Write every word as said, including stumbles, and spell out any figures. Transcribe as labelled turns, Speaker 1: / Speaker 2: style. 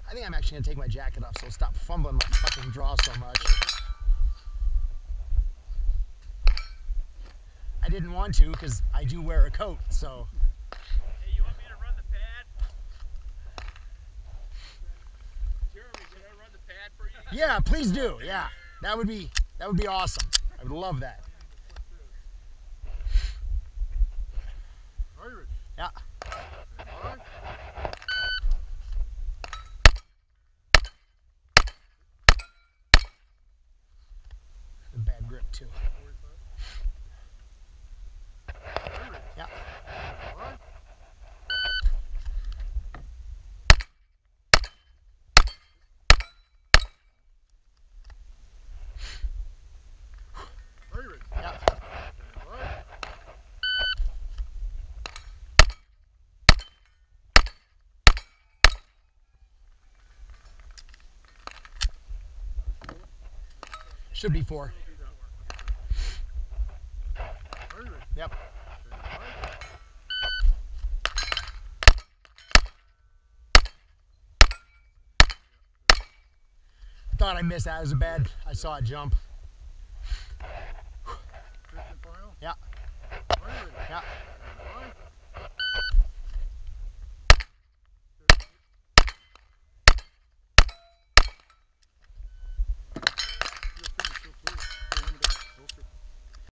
Speaker 1: I think I'm actually gonna take my jacket off so I'll stop fumbling my fucking draw so much. I didn't want to because I do wear a coat, so.
Speaker 2: Hey, you want me to run the pad? Jeremy, can I run the pad for you?
Speaker 1: Yeah, please do. Yeah, that would be that would be awesome. I would love that.
Speaker 3: Are you ready?
Speaker 1: Yeah.
Speaker 3: All right.
Speaker 1: Bad grip too. Yeah.
Speaker 3: All right. Are you ready?
Speaker 1: Yeah.
Speaker 3: All right.
Speaker 1: Should be four.
Speaker 3: Are you ready?
Speaker 1: Yep.
Speaker 3: All right.
Speaker 1: Thought I missed that. It was a bad. I saw it jump.